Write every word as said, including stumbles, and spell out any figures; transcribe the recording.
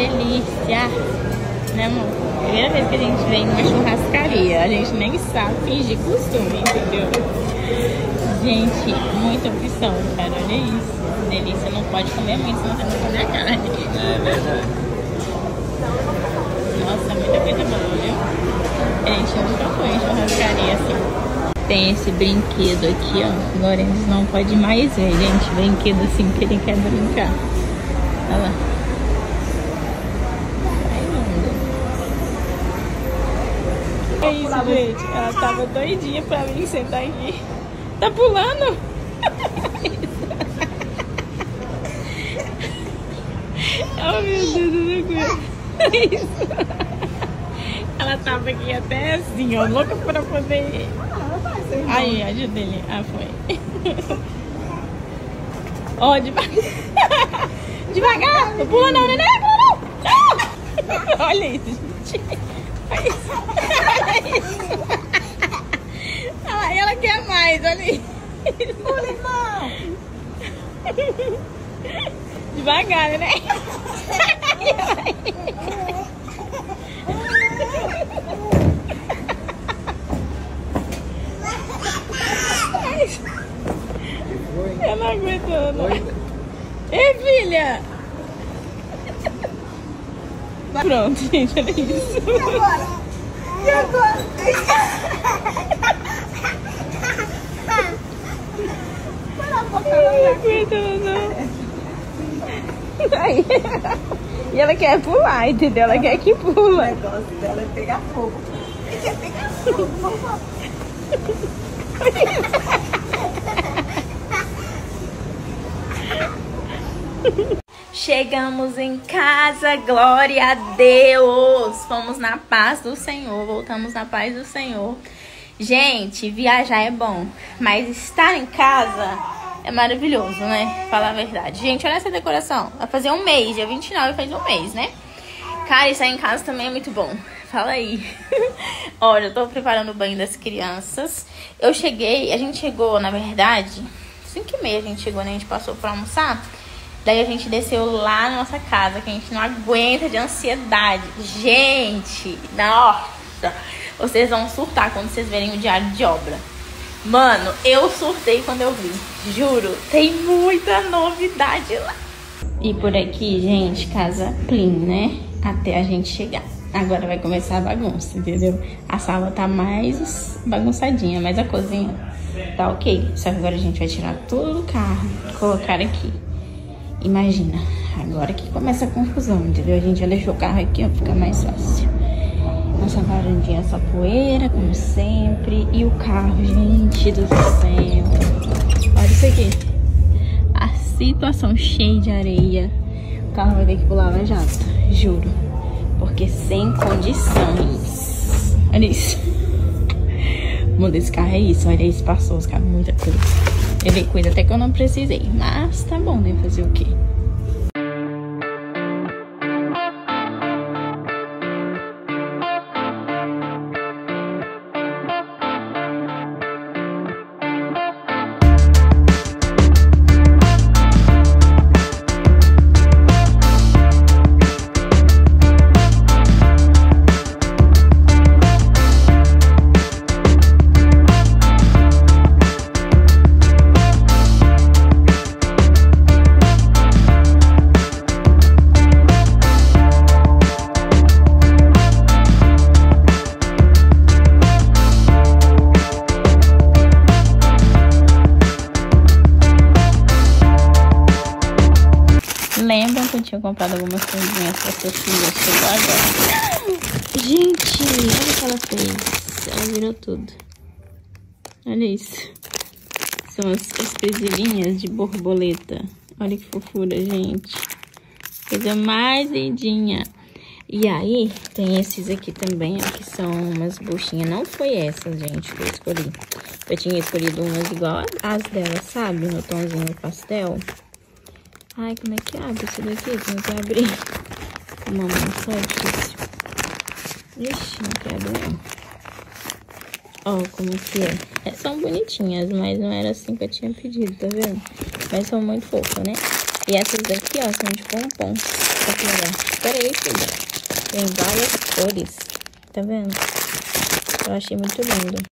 delícia! Né, amor? Primeira vez que a gente vem numa churrascaria, a gente nem sabe fingir costume, entendeu? Gente, muita opção, cara, olha isso. Delícia, não pode comer muito, senão você não come a carne. É verdade. Nossa, muita coisa boa, viu? A gente nunca foi em churrascaria assim. Tem esse brinquedo aqui, ó. Agora eles não podem mais ver, gente. Brinquedo assim que ele quer brincar. Olha lá. É isso, gente. Ela tava doidinha pra mim sentar aqui. Tá pulando? Oh, meu Deus, eu não aguento. É isso. Ela tava aqui até assim, ó, louca pra poder... Aí, ajuda ele. Ah, foi. Ó, oh, devagar. Devagar. Não pula não, neném. Pula não. Não. Olha isso, gente. Olha isso. Olha isso. Ah, ela quer mais, olha isso. Pula, irmão. Devagar, né? Eu não aguento, não. Ei, filha! Pronto, gente, olha isso. E agora? E agora? Eu não aguento, não. Aí. E ela quer pular, entendeu? Ela quer que pula. O negócio dela é pegar fogo. Ele quer pegar fogo, vamos. Chegamos em casa, glória a Deus. Fomos na paz do Senhor, voltamos na paz do Senhor. Gente, viajar é bom, mas estar em casa é maravilhoso, né? Falar a verdade. Gente, olha essa decoração. Vai fazer um mês, dia vinte e nove faz um mês, né? Cara, estar em casa também é muito bom. Fala aí. Olha, eu tô preparando o banho das crianças. Eu cheguei, a gente chegou, na verdade, cinco e meia a gente chegou, né? A gente passou pra almoçar. Daí a gente desceu lá na nossa casa, que a gente não aguenta de ansiedade. Gente, nossa, vocês vão surtar quando vocês verem o diário de obra. Mano, eu surtei quando eu vi. Juro, tem muita novidade lá. E por aqui, gente, casa clean, né? Até a gente chegar. Agora vai começar a bagunça, entendeu? A sala tá mais bagunçadinha, mas a cozinha tá ok. Só que agora a gente vai tirar tudo do carro, colocar aqui. Imagina, agora que começa a confusão, entendeu? A gente já deixou o carro aqui, ó, fica mais fácil. Nossa varandinha só poeira, como sempre. E o carro, gente do céu. Olha isso aqui. A situação cheia de areia. O carro vai ter que pular na jato, juro. Porque sem condições. Olha isso. O mundo desse carro é isso, olha isso, passou os carros, muita coisa. Ele cuida até que eu não precisei, mas tá bom, né? Fazer o quê? Lembram que eu tinha comprado algumas coisinhas pra Sofia? Chegou agora. Gente, olha o que ela fez. Ela virou tudo. Olha isso. São as, as presilhinhas de borboleta. Olha que fofura, gente. Coisa mais lindinha. E aí, tem esses aqui também, ó, que são umas buchinhas. Não foi essa, gente, que eu escolhi. Eu tinha escolhido umas igual as dela, sabe? No tomzinho pastel. Ai, como é que abre isso daqui? Como é que abrir? Uma mão só é difícil. Ixi, não quero não. Ó, como que é. é. São bonitinhas, mas não era assim que eu tinha pedido, tá vendo? Mas são muito fofas, né? E essas daqui, ó, são de pompom. Olha que legal. Espera aí, filha. Tem várias cores. Tá vendo? Eu achei muito lindo.